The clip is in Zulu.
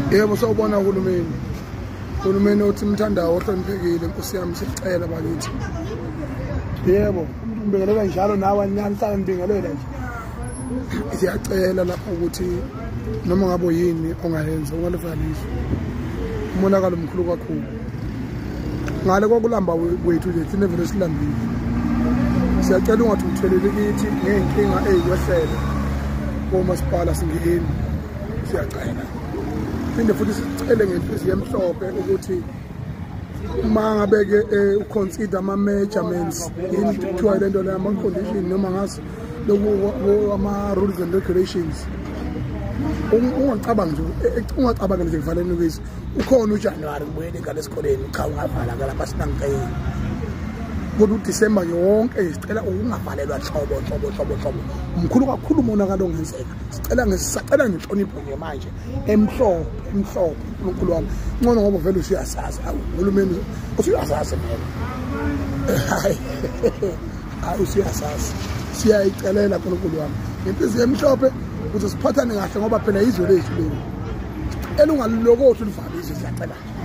Yebo sawubona uhulumeni. Uhulumeni uthi mthandawo ohloniphekile Nkosi yami sicela bakithi. Yebo, ngibingelela njalo nawe anyani hlala ngibingelela nje. Siyacela lapha ukuthi noma ngabe yini ongayenza ungalivalisi. Umonakalo omkhulu kakhulu. Ngale kokulamba wethu nje thina vele silambile. Siyacela ungathi uthelele kithi ngenkinga eyikwehlela. Komasipala singeheni. Siyacela. Phinde futhi sicele ngenhliziyo emhlophe ukuthi uma ngabe ke uconsider ama measurements yini kuthiwa lento le ama condition noma ngazi loku ama rules and regulations ungacabanga nje kuvaleni kwisi ukhona uJanuary ubuyele ngale esikoleni cha ungavala lapha sinangikayini kodwa uDecember yonke isicela ungavalelwa hlobo umkhulu kakhulu umonakalo ongenzeka sicela ngenhlonipho nje manje emhlophe uNkulunkulu wami ngcono ngoba vele usiyasazi uhulumeni usiyasazi mina hayi usiyasazi siyayicelela uNkulunkulu wami impilo emhlophe ukuthi siphathane kahle ngoba phela izwe lethu leli elungalokothi livalise siyacela